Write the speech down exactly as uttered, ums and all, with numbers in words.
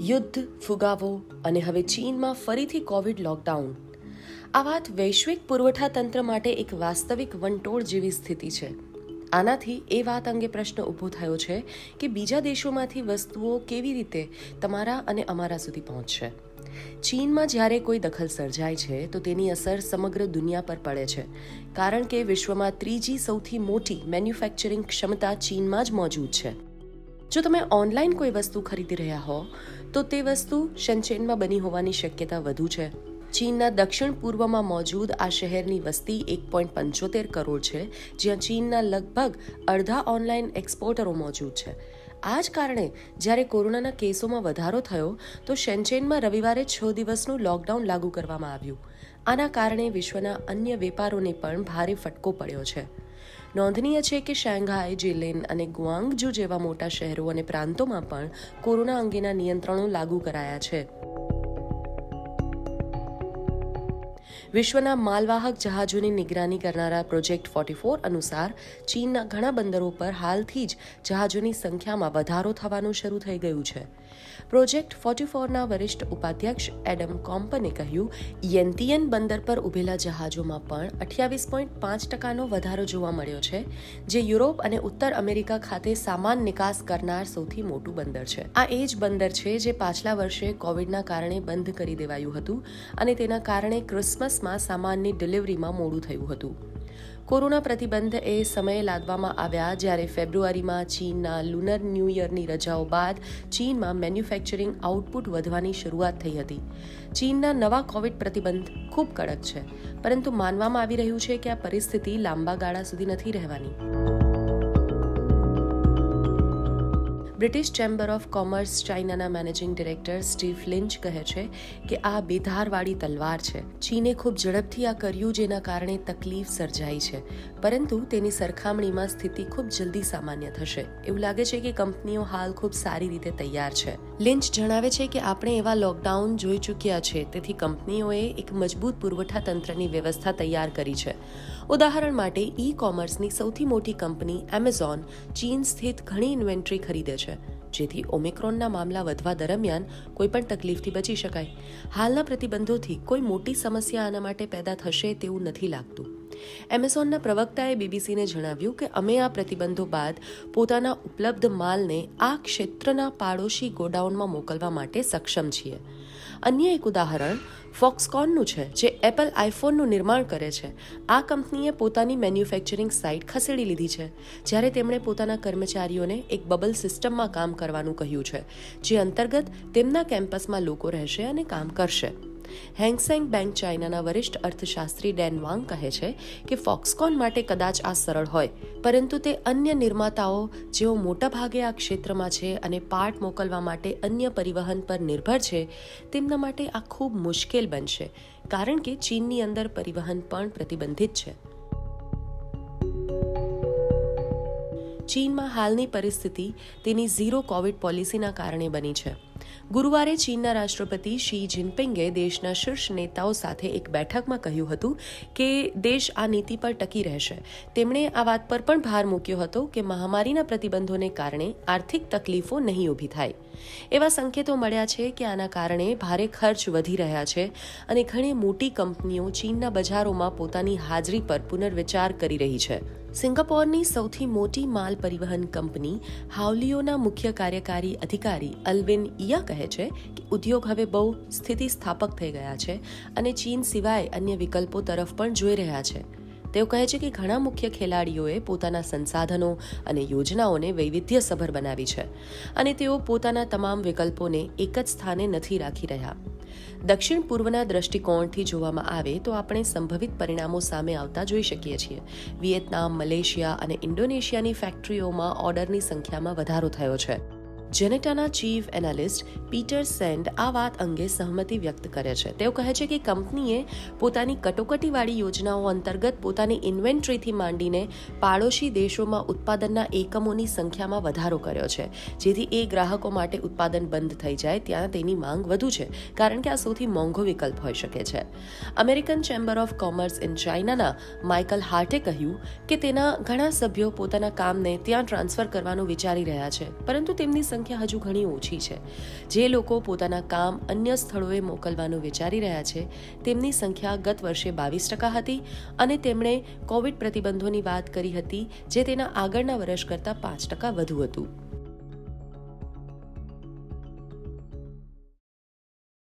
યુદ્ધ, ફુગાવો અને હવે ચીનમાં ફરીથી કોવિડ લોકડાઉન. આ વાત વૈશ્વિક પુરવઠા તંત્ર માટે એક વાસ્તવિક વંટોળ જેવી સ્થિતિ છે. આનાથી એ વાત અંગે પ્રશ્ન ઊભો થયો છે કે બીજા દેશોમાંથી વસ્તુઓ કેવી રીતે તમારા અને અમારા સુધી પહોંચશે. ચીનમાં જ્યારે કોઈ દખલ સર્જાય છે તો તેની અસર સમગ્ર દુનિયા પર પડે છે, કારણ કે વિશ્વમાં ત્રીજી સૌથી મોટી મેન્યુફેક્ચરિંગ ક્ષમતા ચીનમાં જ મોજૂદ છે. જો તમે ઓનલાઈન કોઈ વસ્તુ ખરીદી રહ્યા હો તો તે વસ્તુ શેન્ઝેનમાં બની હોવાની શક્યતા વધુ છે. ચીનના દક્ષિણ પૂર્વમાં મોજૂદ આ શહેરની વસ્તી એક પોઈન્ટ પંચોતેર કરોડ છે, જ્યાં ચીનના લગભગ અડધા ઓનલાઈન એક્સપોર્ટરો મોજૂદ છે. આ જ કારણે જ્યારે કોરોનાના કેસોમાં વધારો થયો તો શેન્ઝેનમાં રવિવારે છ દિવસનું લોકડાઉન લાગુ કરવામાં આવ્યું. આના કારણે વિશ્વના અન્ય વેપારોને પણ ભારે ફટકો પડ્યો છે. નોંધનીય છે કે શાંઘાઈ, જિલિન અને ગુઆંગઝુ જેવા મોટા શહેરો અને પ્રાંતોમાં પણ કોરોના અંગેના નિયંત્રણો લાગુ કરાયા છે. વિશ્વના માલવાહક જહાજોની નિગરાની કરનારા પ્રોજેક્ટ ફોર્ટી ફોર અનુસાર ચીનના ઘણા બંદરો પર હાલથી જ જહાજોની સંખ્યામાં વધારો થવાનું શરૂ થઈ ગયું છે. પ્રોજેક્ટ ફોર્ટી ફોરના વરિષ્ઠ ઉપાધ્યક્ષ એડમ કોમ્પને કહ્યું, યેન્તિયન બંદર પર ઉભેલા જહાજોમાં પણ અઠ્યાવીસ પોઈન્ટ પાંચ ટકાનો વધારો જોવા મળ્યો છે, જે યુરોપ અને ઉત્તર અમેરિકા ખાતે સામાન નિકાસ કરનાર સૌથી મોટું બંદર છે. આ એ જ બંદર છે જે પાછલા વર્ષે કોવિડના કારણે બંધ કરી દેવાયું હતું અને તેના કારણે ક્રિસમસમાં સામાનની ડિલિવરીમાં મોડું થયું હતું. કોરોના પ્રતિબંધ એ સમયે લાદવામાં આવ્યા જ્યારે ફેબ્રુઆરીમાં ચીનના લુનર ન્યૂ યરની રજાઓ બાદ ચીનમાં મેન્યુફેક્ચરિંગ આઉટપુટ વધવાની શરૂઆત થઈ હતી. ચીનના નવા કોવિડ પ્રતિબંધ ખૂબ કડક છે, પરંતુ માનવામાં આવી રહ્યું છે કે આ પરિસ્થિતિ લાંબા ગાળા સુધી નથી રહેવાની. બ્રિટિશ ચેમ્બર ઓફ કોમર્સ ચાઇનાના મેનેજિંગ ડિરેક્ટર સ્ટીવ લિન્ચ કહે છે કે આ બેધારવાળી તલવાર છે. ચીને ખૂબ ઝડપથી આ કર્યું જેના કારણે તકલીફ સર્જાઈ છે, પરંતુ તેની સરખામણીમાં સ્થિતિ ખૂબ જલ્દી સામાન્ય થશે. એવું લાગે છે કે કંપનીઓ હાલ ખૂબ સારી રીતે તૈયાર છે. લિન્ચ જણાવે છે કે આપણે એવા લોકડાઉન જોઈ ચૂક્યા છે, તેથી કંપનીઓએ એક મજબૂત પુરવઠા તંત્રની વ્યવસ્થા તૈયાર કરી છે. ઉદાહરણ માટે ઈ કોમર્સની સૌથી મોટી કંપની એમેઝોન ચીન સ્થિત ઘણી ઇન્વેન્ટરી ખરીદે છે, જેથી ઓમિક્રોનના મામલા વધવા દરમિયાન કોઈ પણ તકલીફથી બચી શકાય. હાલના પ્રતિબંધોથી કોઈ મોટી સમસ્યા આના માટે પેદા થશે તેવું નથી લાગતું. એમેઝોનના પ્રવક્તાએ બીબીસીને જણાવ્યું કે અમે આ પ્રતિબંધો બાદ પોતાના ઉપલબ્ધ માલને આ ક્ષેત્રના પાડોશી ગોડાઉનમાં મોકલવા માટે સક્ષમ છીએ. અન્ય એક ઉદાહરણ ફોક્સકોનનું છે, જે એપલ આઈફોનનું નિર્માણ કરે છે. આ કંપનીએ પોતાની મેન્યુફેક્ચરિંગ સાઇટ ખસેડી લીધી છે, જ્યારે તેમણે પોતાના કર્મચારીઓને એક બબલ સિસ્ટમમાં કામ કરવાનું કહ્યું છે, જે અંતર્ગત તેમના કેમ્પસમાં લોકો રહેશે અને કામ કરશે. હેંગસેંગ બેંક ચાઇનાના વરિષ્ઠ અર્થશાસ્ત્રી ડેન વાંગ કહે છે કે ફોક્સકોન માટે કદાચ આ સરળ હોય, પરંતુ તે અન્ય નિર્માતાઓ જેઓ મોટા ભાગે આ ક્ષેત્રમાં છે અને પાર્ટ મોકલવા માટે અન્ય પરિવહન પર નિર્ભર છે, તેમના માટે આ ખૂબ મુશ્કેલ બનશે, કારણ કે ચીનની અંદર પરિવહન પણ પ્રતિબંધિત છે. ચીનમાં હાલની પરિસ્થિતિ તેની ઝીરો કોવિડ પોલિસીના કારણે બની છે. ગુરુવારે ચીનના રાષ્ટ્રપતિ શી જિનપિંગે દેશના શીર્ષ નેતાઓ સાથે એક બેઠકમાં કહ્યું હતું કે દેશ આ નીતિ પર ટકી રહેશે. તેમણે આ વાત પર પણ ભાર મૂક્યો હતો કે મહામારીના પ્રતિબંધોને કારણે આર્થિક તકલીફો નહીં ઊભી થાય. એવા સંકેતો મળ્યા છે કે આના કારણે ભારે ખર્ચ વધી રહ્યા છે અને ઘણી મોટી કંપનીઓ ચીનના બજારોમાં પોતાની હાજરી પર પુનર્વિચાર કરી રહી છે. સિંગાપોરની સૌથી મોટી માલ પરિવહન કંપની હાવલિયોના મુખ્ય કાર્યકારી અધિકારી અલ્વિન ઇયા કહે છે કે ઉદ્યોગ હવે બહુ સ્થિતિસ્થાપક થઈ ગયા છે અને ચીન સિવાય અન્ય વિકલ્પો તરફ પણ જોઈ રહ્યા છે. તેઓ કહે છે કે ઘણા મુખ્ય ખેલાડીઓએ પોતાના સંસાધનો અને યોજનાઓને વૈવિધ્યસભર બનાવી છે અને તેઓ પોતાના તમામ વિકલ્પોને એક જ સ્થાને નથી રાખી રહ્યા. દક્ષિણ પૂર્વના દ્રષ્ટિકોણથી જોવામાં આવે તો આપણે સંભવિત પરિણામો સામે આવતા જોઈ શકીએ છીએ. વિયેતનામ, મલેશિયા અને ઇન્ડોનેશિયાની ફેક્ટરીઓમાં ઓર્ડરની સંખ્યામાં વધારો થયો છે. જેનેટાના ચીફ એનાલિસ્ટ પીટર સેન્ડ આ વાત અંગે સહમતિ વ્યક્ત કરે છે. તેઓ કહે છે કે કંપનીએ પોતાની કટોકટીવાળી યોજનાઓ અંતર્ગત પોતાની ઇન્વેન્ટરીથી માંડીને પાડોશી દેશોમાં ઉત્પાદનના એકમોની સંખ્યામાં વધારો કર્યો છે, જેથી એ ગ્રાહકો માટે ઉત્પાદન બંધ થઈ જાય ત્યાં તેની માંગ વધુ છે, કારણ કે આ સૌથી મોંઘો વિકલ્પ હોઈ શકે છે. American chamber of commerce in ચાઇનાના માઇકલ હાર્ટે કહ્યું કે તેના ઘણા સભ્યો પોતાના કામને ત્યાં ટ્રાન્સફર કરવાનું વિચારી રહ્યા છે, પરંતુ તેમની સંખ્યા હજુ ઘણી ઓછી છે. જે લોકો પોતાના કામ અન્ય સ્થળોએ મોકલવાનું વિચારી રહ્યા છે તેમની સંખ્યા ગત વર્ષે બાવીસ ટકા હતી અને તેમણે કોવિડ પ્રતિબંધોની વાત કરી હતી જે તેના આગળના વર્ષ કરતાં પાંચ ટકા વધુ હતું.